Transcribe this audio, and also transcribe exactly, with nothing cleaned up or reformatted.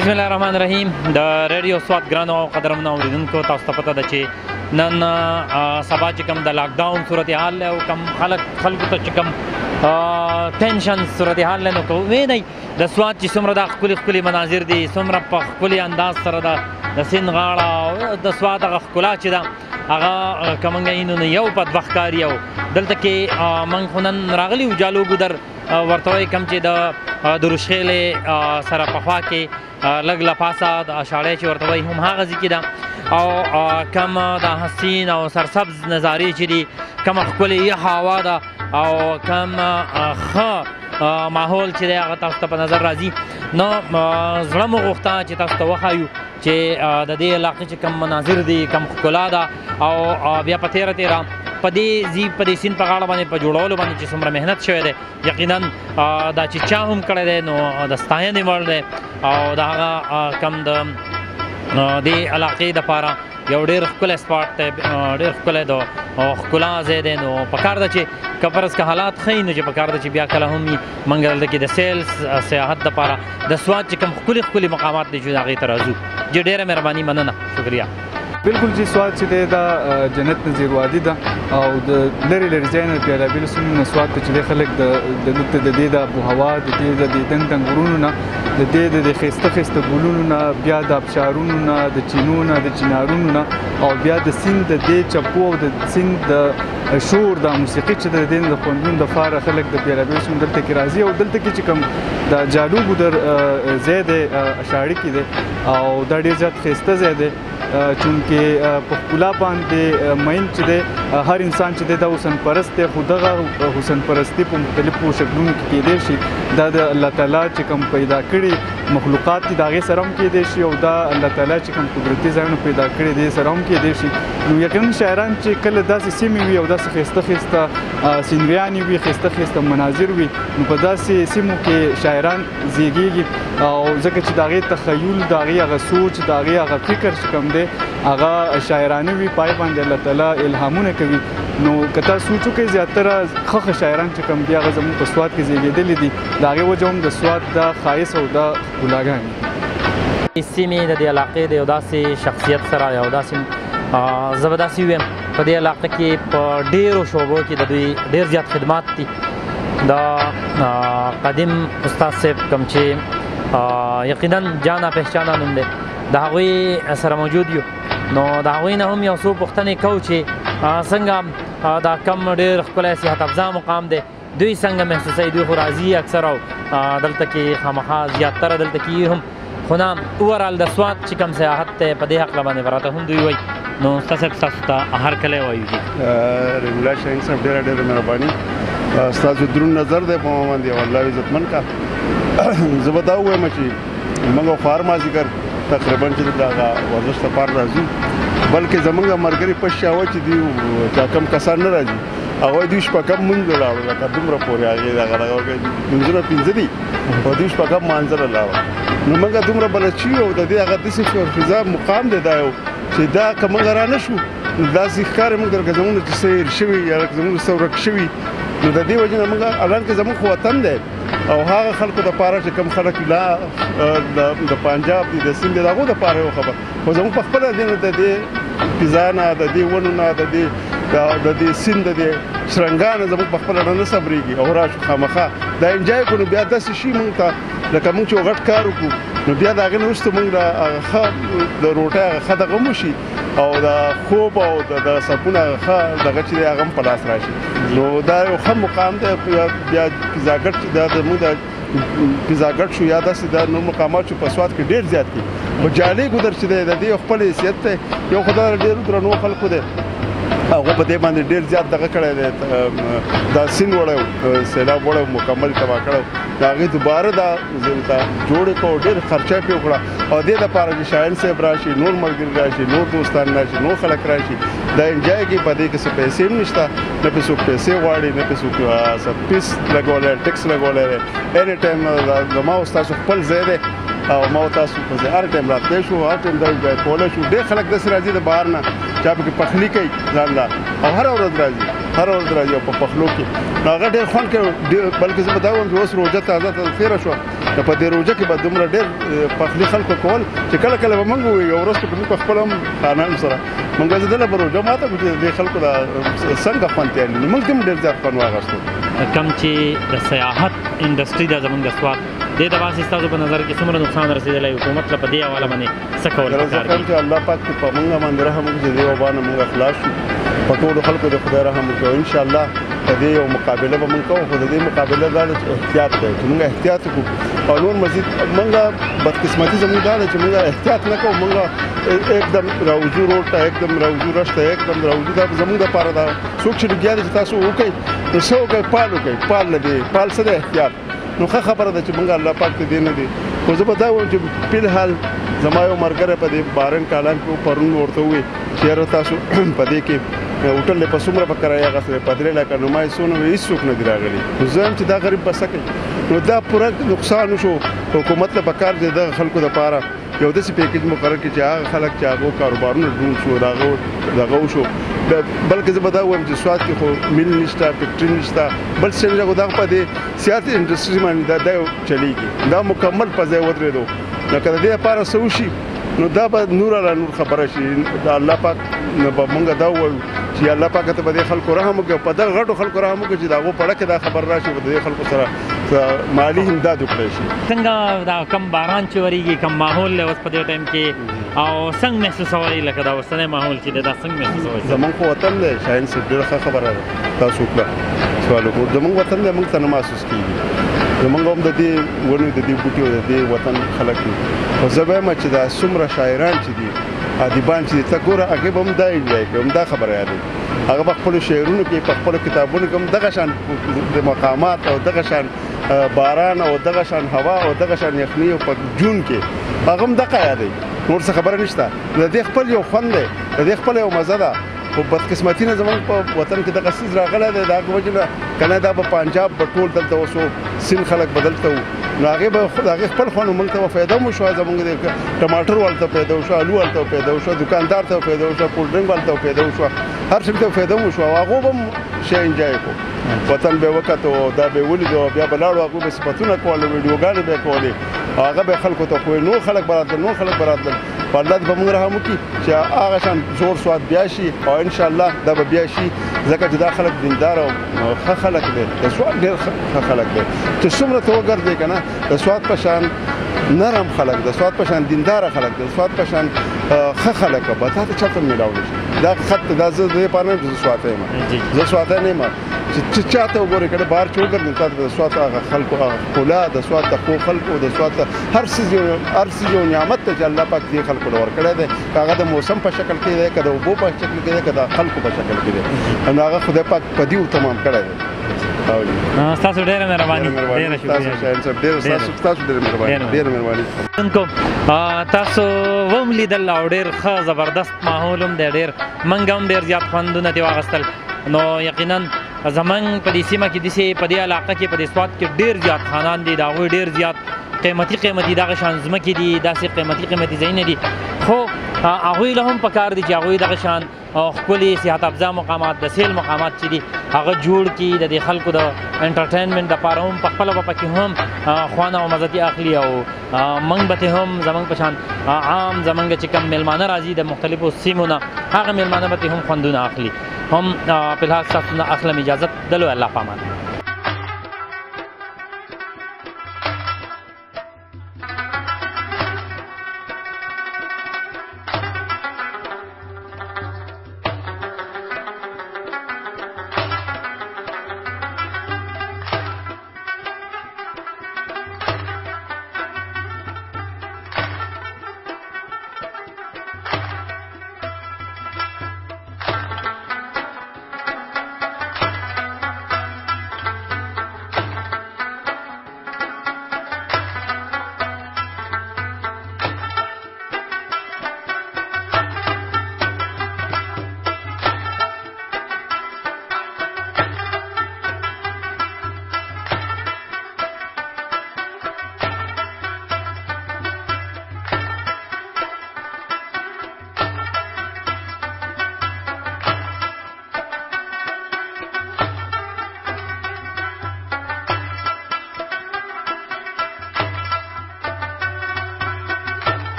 بسم الله الرحمن الرحیم د ریډیو سوات ګرانو او قدرمنو اوریدونکو تاسو ته پته ده چې نن سبا چې کوم د لاکډاون صورتحال دی او کوم خلک خلکو ته چې کوم ټینشن صورتحال دی نو که ووینئ د سوات چې څومره دا ښکلي ښکلي مناظر دي څومره په ښکلي انداز سره د سیند غاړه او د سوات هغه ښکلا چې ده هغه که موږ وینو نو یو بدبخت ښکاري او دلته کې موږ خو نن راغلي وو جالو ګودر ورته وایي کوم چې د دروشخیلې سره پخوا کې لږ له پاسه د اشاړی چې ورته وایي هم هغه ځای کې ده او کم د حسین او سرسبز نظارې چې دي کومه ښکلې یخه هوا ده او کم ښه ماحول چې دی هغه تاسو ته په نظر راځي نو زړه مو غوښته چې تاسو ته وښایو چې د دې علاقې چې کوم مناظر دي کوم ښکلا ده او بیا په تیره تیره په دې ځي په دې سیند په غاړه باندې په جوړولو باندې چې څومره محنت شوی دی یقینا دا چې چا هم کړی دی نو د ستاینې وړ دی او د هغه کم د دې علاقې دپاره یو ډېر ښکلی سپاټ دی ډېر ښکلی د ښکلا ځای دی نو پکار ده چې که فرض که حالات ښه وي نو چې پکار ده چې بیا کله هم وي موږ دلته کې د سیل سیاحت دپاره د سوات چې کوم ښکلي ښکلي مقامات دي چې هغې ته راځو جی ډېره مهرباني مننه شکریه بالکل چې سوات چې دی دا جنت نظیر وادي ده او د لرې لرې ځای نه بېلابېلو سیمو نه سوات ته چې دی خلک دلته د دې د آبوهوا د دې د دې دنګ دنګ غرونو نه د دې د ښایسته ښایسته ګلونو نه بیا د آبشارونو نه د چینو نه د چنارونو نه او بیا د سیند د دې چپو او د سیند د شور د موسیقي چې د دې د خوندونو دپاره خلک د بېلابېلو سیمو دلته کې راځي او دلته کې چې کوم د جالو ګودر ځای دی اشاړي کې دی او دا ډېر زیات ښایسته ځای دی چونکې په ښکلا باندې مین چې دی هر انسان چې دی دا حسن پرست دی خو دغه حسن پرستي په مختلفو شکلونو کې کیدی شي دا د الله تعالی چې کوم پیدا کړي مخلوقات دي د هغې سره هم کیدی شي او دا الله تعالی چې کوم قدرتي ځایونه پیدا کړي دی سره هم کیدی شي نو یقینا شاعران چې کله داسې سیمې وي او داسې ښایسته ښایسته سینریانې وي ښایسته ښایسته مناظر وي نو په داسې سیمو کې شاعران زیږېږي او ځکه چې د هغې تخیل د هغې هغه سوچ د هغې هغه فکر چې کوم دی هغه شاعرانه وي پای باندې الله تعالی الهامونه کوي نو که تاسو سوچ وکړئ زیاتره ښه ښه شاعران چې کوم دي هغه زموږ په سوات کې زیږېدلي دي د هغې وجه هم د سوات دا ښایست او دا ښکلاګانې سیمې د دې علاقې د یو داسې شخصیت سره یو داسې زه به داسې ووایم په دې علاقه کې په ډېرو شعبو کې د دوی ډېر زیات خدمات دي د قدیم استاد صاحب کوم چې یقینا جانا پہچانا نوم دی د هغوی سره موجود یو نو د هغوی نه هم یو څو پوښتنې کوو چې څنګه دا کم ډېر ښکلی صحت افزا مقام دی دوی څنګه محسوسوي دوی خو راځي اکثر او دلته کې خامخا زیاتره دلته کې هم خو نه اوورال د سوات چې کوم سیاحت دی په دې هکله باندې به راته هم دوی وایي نو استاد صاحب ستاسو ته هر کلی وایو جي رحیمالله شاهین صاحب ډېره ډېره مهرباني ستاسو دروند نظر دی په ما باندې او الله عزتمن کا زه به دا ووایم چې موږ خو هر مازدیګر تقریبا چې د هغه ورزش لپاره راځو بلکې زموږ ملګري په شاوه چې دي چا کم کسان نه راځي هغوی دوی شپه کم مونځ له لاړو لکه دومره پورې هغې دغه مونځونه پنځه دي او دوی شپه کم مانځه له لاړو نو موږ دومره بلد شوي او د دې هغه داسې فضا مقام دی دا یو چې دا که موږ را نه شو نو داسې ښکاري موږ لکه زموږ نه چې څه هېر شوي یا لکه زموږ څه ورک شوي نو د دې وجې نه موږ الان کې زموږ خو وطن دی او هغه خلکو دپاره چې کوم خلک لا د پنجاب دي د سیند د هغو دپاره یو خبر خو زموږ په خپله دې نه د دې فضا نه د دې ونو نه د دې د دې سیند د دې شرنګا نه زموږ په خپله نه صبرېږي او راشو خامخا دا انجای کړو بیا داسې شي موږ ته لکه موږ چې یو غټ کار وکړو نو بیا د هغې نه وروسته موږ ښه د روټۍ هغه ښه دغه هم وشي او د خوب او د سکون هغه ښه دغه چې دی هغه هم په لاس راشي نو دا یو ښه مقام دی بیا پیزاګټ چې دا زموږ د پیزاګټ شو یا داسې دا نور مقامات چې په سوات کې ډېر زیات دي خو جالې ګودر چې دی د دې یو خپل حیثیت دی یو خو دا ډېرو درنو خلکو دی هغه په دې باندې ډېر زیات دغه کړی دی دا سیند وړی سیلاب وړی مکمل تباه کړی د هغې دوباره دا جوړ کړو ډېر خرچه پرې وکړه او دې دپاره چې شاعر صاحب راشي نور ملګري راشي نور دوستان راشي نور خلک راشي دا انجای کوي په دې کې څه پیسې هم نشته نه پرې څوک پیسې غواړي نه پرې څوک څه فیس لګولی ټکس لګولی دی اني ټایم زما او ستاسو خپل ځای دی او ما تاسو په هر ټایم راتلی شو هر ټایم دا کولی شو ډېر خلک داسې راځي د بهر نه چا پکې پخلي کوي ځان له او هره ورځ راځي هره ورځ راځي او په پخلو کې نو هغه ډېر خوند کوي بلکې زه به دا وایم چې اوس روژه تازه تازه تېره شوه نو په دې روژه کې به دومره ډېر پخلي خلکو کول چې کله کله به موږ ووایو یو ورځ خو موږ په خپل هم خانانو سره موږ زه دله به روژه ماته کړو چې دې خلکو دا څنګه خوند تیاري نو موږ هم ډېر زیات خوند واخیستو. کم چې د سیاحت انډسټري ده زموږ د سوات دې د باسي ستاسو په نظر کې څومره نقصان رسېدلی حکومت له په دې حواله باندې څه کول پکار دي؟ چې الله پاک په موږ باندې رحم وکړي چې دې وبا نه موږ خلاص شو په ټولو خلکو د خدای رحم وکړي او انشاءالله په دې یو مقابله به موږ کوو خو د دې مقابله دا ده چې احتیاط دی چې موږ احتیاط وکړو او نور مزید موږ بدقسمتي زموږ دا ده چې موږ احتیاط نه کوو موږ एकदम راوځو روډ ته एकदम راوځو رش ته एकदम راوځو دا زموږ دپاره دا څوک چې لګیا دی چې تاسو وکړئ نو څه وکړئ پال وکړئ پال نه دی پال څه دی احتیاط نو ښه خبره ده چې موږ الله پاک ته دې نه دی خو زه به دا وایم چې فلحال زما یو ملګری په دې بارن کالان کې پرون ورته ووایي چې یاره تاسو په دې کې هوټل یې په څومره په کرایه اخیستی په درې لکه نو ما یې څو نه وی هېڅوک نه دي راغلي نو زه هم چې دا غریب به څه کوي نو دا پوره نقصان وشو حکومت له پکار دی دغه خلکو دپاره یو داسې پیکیج مقرر کړي چې هغه خلک چې هغو کاروبارونه ډون شو د هغو دغه وشو بلکې زه به دا وایم چې سوات کې خو میل نشته فکټري نشته بل څه نشته خو دغه په دې سیاحت انډسټري باندې دا دا یو چلیږي دا مکمل په ځای ودرېدو نو که د دې لپاره څه وشي نو دا به نور علا نور خبره شي د الله پاک نو به مونږ دا ووایو چې الله پاک ته به دې خلکو رحم وکړي په دغه غټو خلکو رحم وکړي چې د هغو په اړه کې دا خبر راشي به د دې خلکو سره مالي امداد وکړی شي. څنګه دا کم باران چې ورېږي کم ماحول دی اوس په دې ټایم کې او څنګه محسوسوئ لکه دا اوسنی ماحول چې دی دا څنګه محسوسوئ؟ زموږ خو وطن دی شاهین صاحب ډېره ښه خبره ده تاسو وکړه سوال وکړو زموږ وطن دی موږ ته نه محسوس کېږي زموږ هم د دې ونو د دې بوټیو د دې وطن خلک دي خو زه به وایم چې دا څومره شاعران چې دي ادیبان چې دي ته ګوره هغې به هم دا انجوای کوي هم دا خبره یادوي هغه په خپلو شعرونو کې په خپلو کتابونو کې هم دغه شان د مقامات او دغه شان باران او دغه شان هوا او دغه شان یخني او په جون کې هغه هم دغه یادوي نور څه خبره نشته د دې خپل یو خوند دی د دې خپل یو مزه ده خو بدقسمتي نه زموږ په وطن کې دغه څیز راغلی دی د هغې وجې نه که نه دا به پنجاب به ټول دلته اوس سیند خلک به دلته وو نو هغې به د هغې خپل خوند موږ ته به فایده هم وشوه زموږ د ټماټر والته پیدا وشوه الو والته پیدا وشوه دوکاندار ته پیدا وشوه کولډ ډرنک والته پیدا وشوه هر څه ته فایده هم وشوه او هغو به هم شی انجوای کړو وطن به یې وکتو دا به یې ولیدو بیا به لاړو هغوی به صفتونه کول ویډیوګانې به یې کولې هغه به خلکو ته ښویل نور خلک به راتلل نور خلک به راتلل په الله دې به موږ رحم وکړي چې هغه شان زور سوات بیا شي او انشاءالله دا به بیا شي ځکه چې دا خلک دیندار او ښه خلک دی د سوات ډېر ښه خلک دی چې څومره ته وګرځې که نه د سوات په شان نرم خلک د سوات په شان دینداره خلک د سوات په شان ښه خلک به تا ته چاته میلاو نه شي دا خط دا زه د دې لپاره نه یم زه سواتی یم زه سواتی نه یم چې چا ته وګورې که بهر چې وګرځې تا ته د سوات هغه خلکو هغه ښکلا د سوات د ښو خلکو د سوات هر څیز یو هر څیز یو نعمت دی چې الله پاک دې خلکو له ورکړی دی که هغه د موسم په شکل کې دی که د اوبو په شکل کې دی که د خلکو په شکل کې دی نو هغه خدای پاک په دې تمام کړی دی. ستاسو ډېره مهرباني ډېره شکریه ستاسو ډېره مهرباني ډېره مهرباني تاسو وم لیدل او ډېر ښه زبردست ماحول هم دی ډېر موږ هم ډېر زیات خوندونه دې واخیستل نو یقینا زموږ په دې سیمه کې داسې په دې علاقه کې په دې سوات کې ډېر زیات خانان دي د هغوی ډېر زیات قیمتي قیمتي دغه شان ځمکې دي داسې قیمتي قیمتي ځایونه دي خو هغوی له هم پکار دي چې هغوی دغه شان ښکلي صحت افزا مقامات د سیل مقامات چې دي هغه جوړ کړي د دې خلکو د انټرټینمنټ دپاره هم پخپله به پکې هم خوند او مزتي اخلي او موږ به ترې هم زموږ په شان عام زموږ چې کوم میلمانه راځي د مختلفو سیمو نه هغه میلمانه به ترې هم خوندونه اخلي هم فلحال ستاسو نه اخلم اجازت دلو الله پامان.